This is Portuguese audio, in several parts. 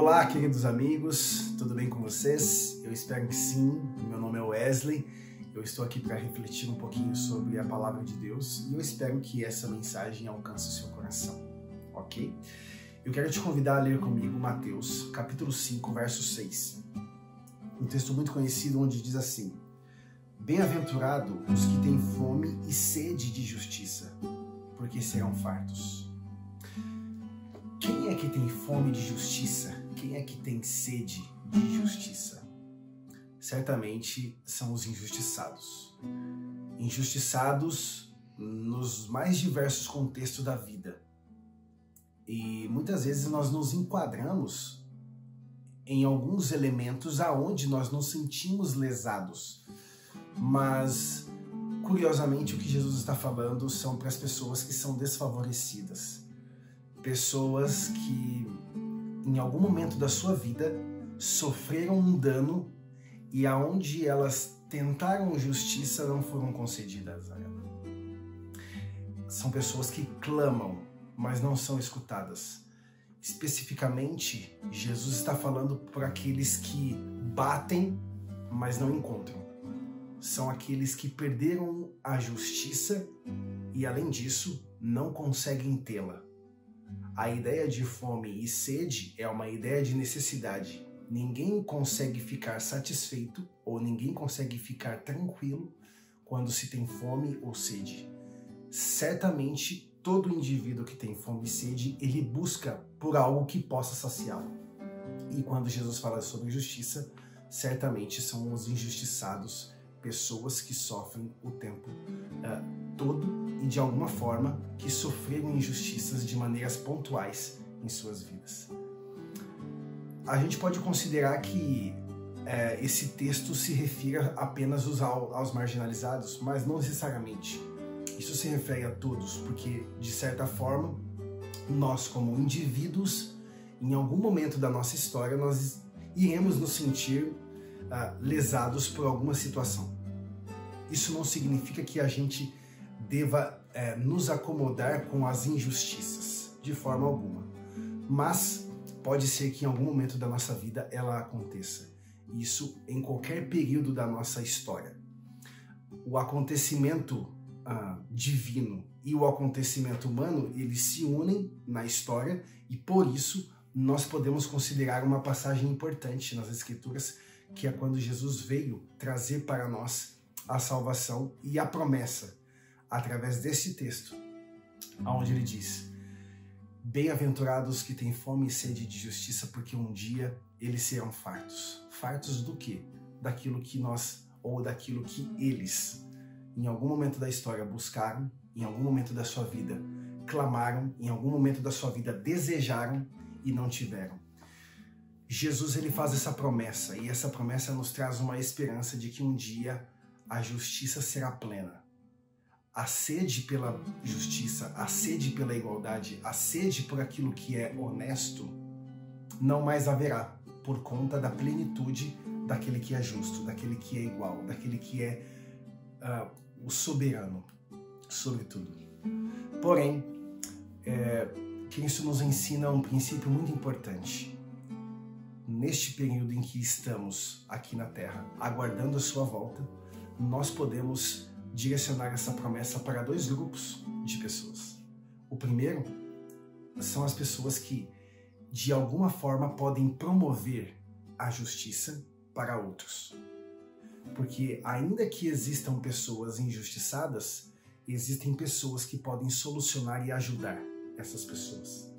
Olá, queridos amigos, tudo bem com vocês? Eu espero que sim. Meu nome é Wesley, eu estou aqui para refletir um pouquinho sobre a Palavra de Deus e eu espero que essa mensagem alcance o seu coração, ok? Eu quero te convidar a ler comigo Mateus, capítulo 5, verso 6. Um texto muito conhecido onde diz assim: Bem-aventurado os que têm fome e sede de justiça, porque serão fartos. Quem é que tem fome de justiça? Quem é que tem sede de justiça? Certamente são os injustiçados. Injustiçados nos mais diversos contextos da vida. E muitas vezes nós nos enquadramos em alguns elementos aonde nós nos sentimos lesados. Mas, curiosamente, o que Jesus está falando são para as pessoas que são desfavorecidas. Pessoas que, em algum momento da sua vida, sofreram um dano e aonde elas tentaram justiça não foram concedidas a ela. São pessoas que clamam, mas não são escutadas. Especificamente, Jesus está falando por aqueles que batem, mas não encontram. São aqueles que perderam a justiça e, além disso, não conseguem tê-la. A ideia de fome e sede é uma ideia de necessidade. Ninguém consegue ficar satisfeito ou ninguém consegue ficar tranquilo quando se tem fome ou sede. Certamente, todo indivíduo que tem fome e sede, ele busca por algo que possa saciá-lo. E quando Jesus fala sobre justiça, certamente são os injustiçados, pessoas que sofrem o tempo todo e de alguma forma que sofreram injustiças de maneiras pontuais em suas vidas. A gente pode considerar que esse texto se refira apenas aos marginalizados, mas não necessariamente. Isso se refere a todos, porque de certa forma nós, como indivíduos, em algum momento da nossa história, nós iremos nos sentir lesados por alguma situação. Isso não significa que a gente deva nos acomodar com as injustiças, de forma alguma. Mas pode ser que em algum momento da nossa vida ela aconteça. Isso em qualquer período da nossa história. O acontecimento divino e o acontecimento humano, eles se unem na história e por isso nós podemos considerar uma passagem importante nas Escrituras, que é quando Jesus veio trazer para nós a salvação e a promessa, através desse texto, onde ele diz: Bem-aventurados que têm fome e sede de justiça, porque um dia eles serão fartos. Fartos do quê? Daquilo que nós, ou daquilo que eles, em algum momento da história, buscaram, em algum momento da sua vida, clamaram, em algum momento da sua vida, desejaram e não tiveram. Jesus, ele faz essa promessa, e essa promessa nos traz uma esperança de que um dia a justiça será plena. A sede pela justiça, a sede pela igualdade, a sede por aquilo que é honesto, não mais haverá, por conta da plenitude daquele que é justo, daquele que é igual, daquele que é o soberano sobre tudo. Porém, Cristo nos ensina um princípio muito importante. Neste período em que estamos aqui na Terra, aguardando a sua volta, nós podemos direcionar essa promessa para dois grupos de pessoas. O primeiro são as pessoas que, de alguma forma, podem promover a justiça para outros. Porque ainda que existam pessoas injustiçadas, existem pessoas que podem solucionar e ajudar essas pessoas.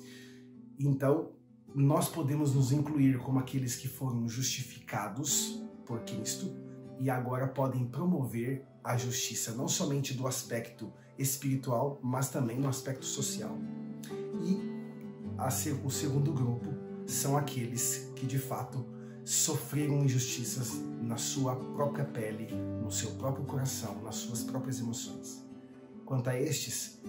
Então, nós podemos nos incluir como aqueles que foram justificados por Cristo e agora podem promover a justiça, não somente do aspecto espiritual, mas também no aspecto social. E o segundo grupo são aqueles que, de fato, sofreram injustiças na sua própria pele, no seu próprio coração, nas suas próprias emoções. Quanto a estes,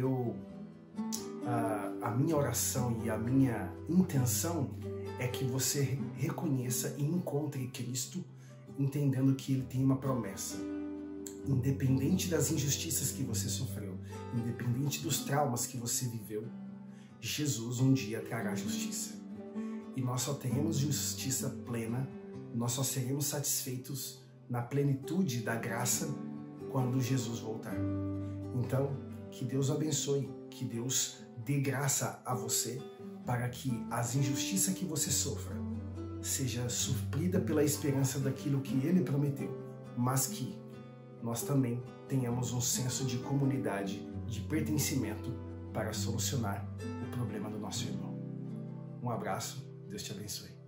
a minha oração e a minha intenção é que você reconheça e encontre Cristo, entendendo que Ele tem uma promessa. Independente das injustiças que você sofreu, independente dos traumas que você viveu, Jesus um dia trará justiça. e nós só teremos justiça plena, nós só seremos satisfeitos na plenitude da graça quando Jesus voltar. Então, que Deus abençoe, que Deus dê graça a você para que as injustiças que você sofra seja suprida pela esperança daquilo que Ele prometeu, mas que nós também tenhamos um senso de comunidade, de pertencimento para solucionar o problema do nosso irmão. Um abraço, Deus te abençoe.